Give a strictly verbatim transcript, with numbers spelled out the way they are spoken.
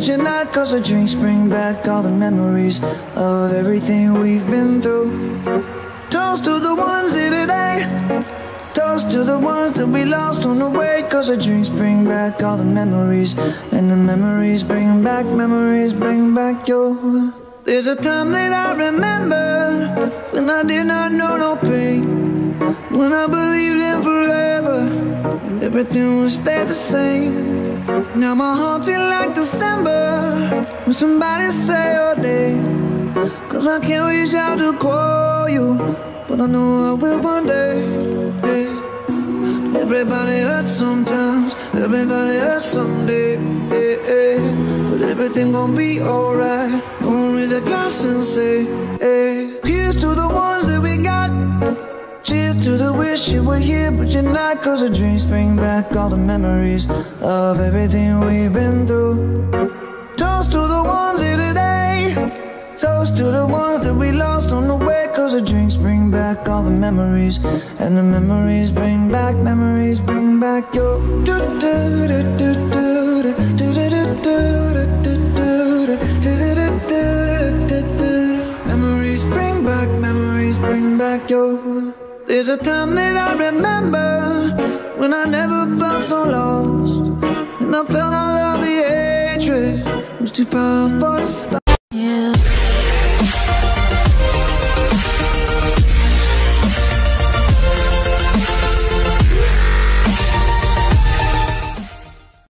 you're not. Cause the drinks bring back all the memories of everything we've been through. Toast to the ones here today, toast to the ones that we lost on the way. Cause the drinks bring back all the memories, and the memories bring back, memories bring back your. There's a time that I remember when I did not know no pain, when I believed in forever and everything would stay the same. Now my heart feel like December when somebody say your name. Cause I can't reach out to call you, but I know I will one day. Hey. Everybody hurts sometimes, everybody hurts someday. Hey, hey. But everything gon' be alright. Gonna raise a glass and say, hey. Here's to the ones that we got. Cheers to the wish you were here but you're not. Cause the drinks bring back all the memories of everything we've been through. Toast to the ones here today, toast to the ones that we lost on the way. Cause the drinks bring back all the memories, and the memories bring back, memories bring back your. Memories bring back, memories bring back your. There's a time that I remember when I never felt so lost, and I felt all of the hatred was too powerful to stop.